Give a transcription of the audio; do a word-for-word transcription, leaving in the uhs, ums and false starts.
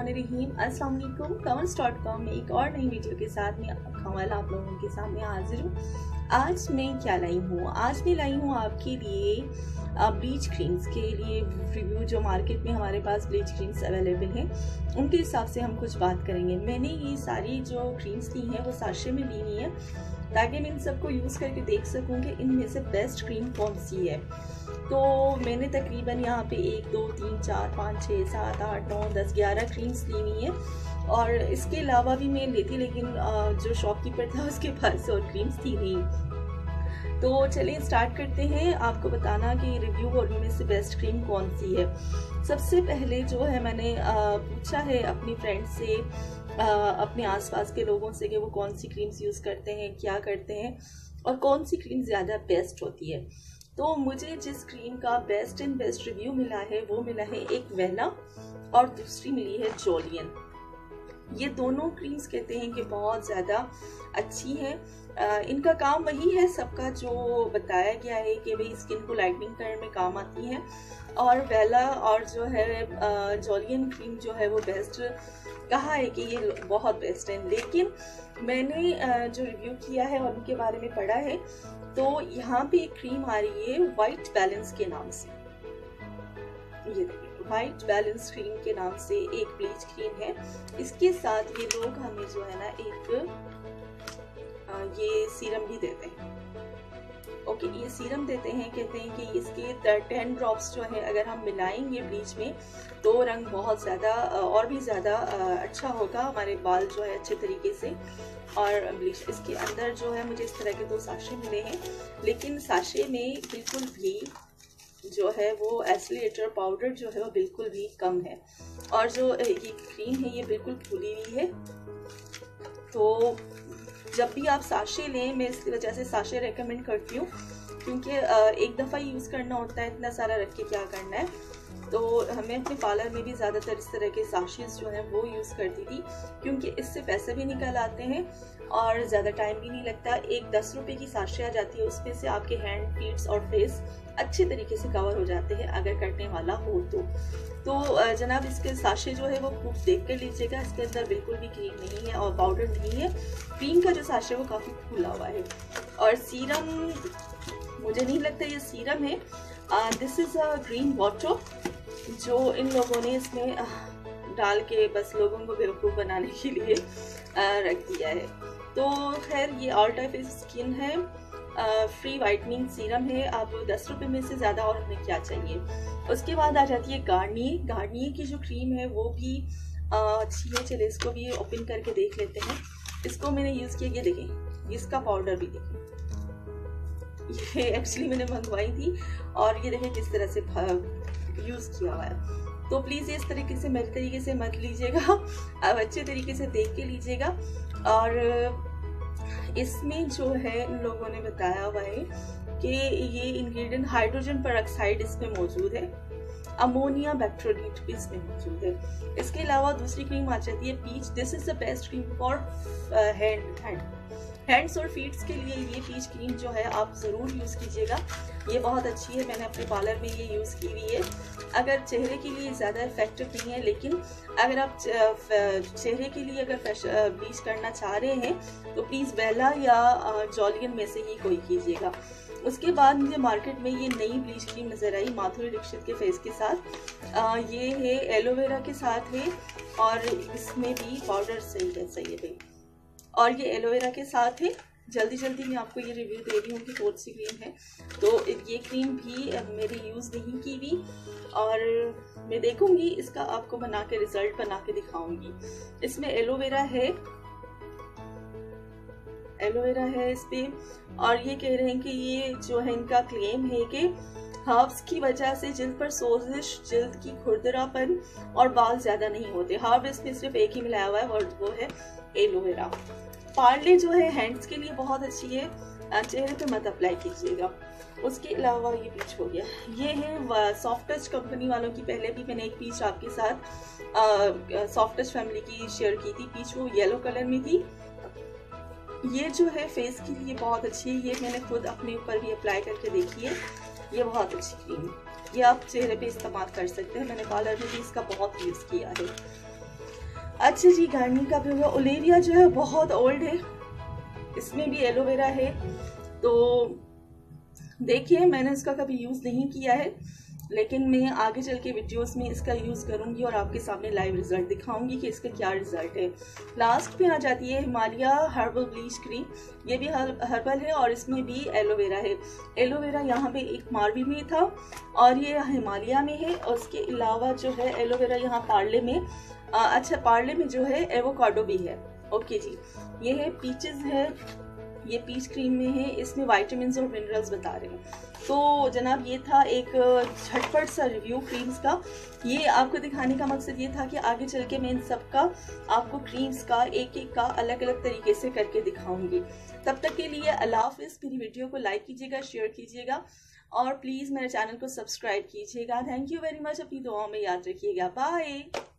बिस्मिल्लाहिर्रहमानिर्रहीम। अस्सलाम वालेकुम। कमेंट्स डॉट कॉम में एक और नई वीडियो के साथ मैं कंवल आप लोगों के सामने हाजिर हूँ। आज मैं क्या लाई हूँ आज मैं लाई हूँ आपके लिए ब्लीच क्रीम्स के लिए रिव्यू। जो मार्केट में हमारे पास ब्लीच क्रीम्स अवेलेबल हैं उनके हिसाब से हम कुछ बात करेंगे। मैंने ये सारी जो क्रीम्स ली हैं वो साशे में ली हुई हैं ताकि मैं इन सबको यूज़ करके देख सकूँ कि इनमें से बेस्ट क्रीम कौन सी है। तो मैंने तकरीबन यहाँ पे एक दो तीन चार पाँच छः सात आठ नौ दस ग्यारह क्रीम्स ली हुई हैं और इसके अलावा भी मैं लेती, लेकिन जो शॉपकीपर था उसके पास और क्रीम्स थी नहीं। तो चलिए स्टार्ट करते हैं आपको बताना कि रिव्यू और इनमें से बेस्ट क्रीम कौन सी है। सबसे पहले जो है मैंने पूछा है अपनी फ्रेंड से, अपने आसपास के लोगों से कि वो कौन सी क्रीम्स यूज़ करते हैं, क्या करते हैं और कौन सी क्रीम ज़्यादा बेस्ट होती है। तो मुझे जिस क्रीम का बेस्ट एंड बेस्ट रिव्यू मिला है वो मिला है एक वेला और दूसरी मिली है जोलियन। ये दोनों क्रीम्स कहते हैं कि बहुत ज़्यादा अच्छी हैं। इनका काम वही है सबका जो बताया गया है कि भाई स्किन को लाइटनिंग करने में काम आती हैं। और वेला और जो है जोलियन क्रीम जो है वो बेस्ट कहा है कि ये बहुत बेस्ट है। लेकिन मैंने जो रिव्यू किया है और उनके बारे में पढ़ा है तो यहाँ पे एक क्रीम आ रही है वाइट बैलेंस के नाम से। ये वाइट बैलेंस क्रीम के नाम से एक ब्लीच क्रीम है। इसके साथ ये लोग हमें जो है ना एक आ, ये सीरम भी देते हैं। ओके, ये सीरम देते हैं, कहते हैं कि इसके टेन ड्रॉप्स जो है अगर हम मिलाएंगे ब्लीच में तो रंग बहुत ज़्यादा और भी ज़्यादा अच्छा होगा, हमारे बाल जो है अच्छे तरीके से। और ब्लीच इसके अंदर जो है मुझे इस तरह के दो साशे मिले हैं, लेकिन साशे में बिल्कुल भी जो है वो एसिलेटर पाउडर जो है वो बिल्कुल भी कम है और जो ये क्रीम है ये बिल्कुल फूली हुई है। तो जब भी आप साशे लें, मैं इसकी वजह से साशे रेकमेंड करती हूँ क्योंकि एक दफ़ा यूज़ करना होता है, इतना सारा रख के क्या करना है। तो हमें अपने पार्लर में भी ज़्यादातर इस तरह के साशेस जो हैं वो यूज़ करती थी क्योंकि इससे पैसे भी निकल आते हैं और ज़्यादा टाइम भी नहीं लगता। एक दस रुपये की साशे आ जाती है, उसमें से आपके हैंड, फीट्स और फेस अच्छे तरीके से कवर हो जाते हैं अगर करने वाला हो तो। तो जनाब इसके साशे जो है वो खूब देख कर लीजिएगा, इसके अंदर बिल्कुल भी क्रीम नहीं है और पाउडर नहीं है। क्रीम का जो साशे वो काफ़ी फूला हुआ है। और सीरम मुझे नहीं लगता ये सीरम है, this is a green water जो इन लोगों ने इसमें डाल के बस लोगों को बेवकूफ़ बनाने के लिए रख दिया है। तो खैर ये ऑल टाइप स्किन है, फ्री वाइटनिंग सीरम है। आप दस रुपये में से ज़्यादा और हमें क्या चाहिए। उसके बाद आ जाती है गार्नियर। गार्नियर की जो क्रीम है वो भी अच्छी है। चलिए इसको भी ओपन करके देख लेते हैं। इसको मैंने यूज़ किया, ये देखें इसका पाउडर भी देखें, ये एक्चुअली मैंने मंगवाई थी और ये देखें किस तरह से यूज़ किया हुआ है। तो प्लीज़ इस तरीके से मेरे तरीके से मत लीजिएगा, आप अच्छे तरीके से देख के लीजिएगा। और इसमें जो है इन लोगों ने बताया हुआ है कि ये इंग्रेडिएंट हाइड्रोजन पेरोक्साइड इसमें मौजूद है, अमोनिया बैक्टीरिया भी इसमें मौजूद है। इसके अलावा दूसरी क्रीम आ जाती है peach. This is the best cream for hand hand hands और फीट्स के लिए ये पीच क्रीम जो है आप ज़रूर यूज़ कीजिएगा, ये बहुत अच्छी है। मैंने अपने पार्लर में ये यूज़ की हुई है। अगर चेहरे के लिए ज़्यादा इफेक्टिव नहीं है, लेकिन अगर आप चेहरे के लिए अगर ब्लीच करना चाह रहे हैं तो प्लीज़ वेला या जोलियन में से ही कोई कीजिएगा। उसके बाद मुझे मार्केट में ये नई ब्लीच क्रीम नज़र आई माधुरी दीक्षित के फेस के साथ। आ, ये है एलोवेरा के साथ है और इसमें भी पाउडर सही है सही है भाई और ये एलोवेरा के साथ है। जल्दी जल्दी मैं आपको ये रिव्यू दे रही हूँ कि कौन सी क्रीम है। तो ये क्रीम भी मेरी यूज़ नहीं की हुई और मैं देखूँगी इसका आपको बना के रिजल्ट बना के दिखाऊंगी। इसमें एलोवेरा है एलोवेरा है इस पे और ये कह रहे हैं कि ये जो है इनका क्लेम है कि हर्ब्स की वजह से जिल्द पर सोजिश, जिल्द की खुरदरापन और बाल ज्यादा नहीं होते। हर्ब इसमें सिर्फ एक ही मिलाया हुआ है और वो है एलोवेरा। पार्ले जो है हैंड्स के लिए बहुत अच्छी है, चेहरे पे मत अप्लाई कीजिएगा। उसके अलावा ये पीच हो गया, ये है सॉफ्ट टच कंपनी वालों की। पहले भी मैंने एक पीच आपके साथ सॉफ्ट टच फैमिली की शेयर की थी, पीच वो येलो कलर में थी। ये जो है फेस के लिए बहुत अच्छी है, ये मैंने खुद अपने ऊपर भी अप्लाई करके देखी है, ये बहुत अच्छी क्रीम है। ये आप चेहरे पे इस्तेमाल कर सकते हैं, मैंने पार्लर में भी इसका बहुत यूज़ किया है। अच्छा जी, गार्निंग का भी होगा। ओलेविया जो है बहुत ओल्ड है, इसमें भी एलोवेरा है, तो देखिए मैंने इसका कभी यूज़ नहीं किया है, लेकिन मैं आगे चल के वीडियोस में इसका यूज़ करूंगी और आपके सामने लाइव रिजल्ट दिखाऊंगी कि इसका क्या रिजल्ट है। लास्ट पे आ जाती है हिमालय हर्बल ब्लीच क्रीम। ये भी हर्बल है और इसमें भी एलोवेरा है। एलोवेरा यहाँ पे एक मारवी में था और ये हिमालय में है, और उसके अलावा जो है एलोवेरा यहाँ पार्ले में, आ, अच्छा पार्ले में जो है एवोकाडो भी है। ओके जी, ये है पीचेस है, ये पीच क्रीम में है, इसमें विटामिन्स और मिनरल्स बता रहे हैं। तो जनाब ये था एक झटपट सा रिव्यू क्रीम्स का। ये आपको दिखाने का मकसद ये था कि आगे चल के मैं इन सब का आपको क्रीम्स का एक एक का अलग अलग तरीके से करके दिखाऊंगी। तब तक के लिए अल्लाह हाफिज़। मेरी वीडियो को लाइक कीजिएगा, शेयर कीजिएगा और प्लीज़ मेरे चैनल को सब्सक्राइब कीजिएगा। Thank you very much. अपनी दुआओं में याद रखिएगा। बाय।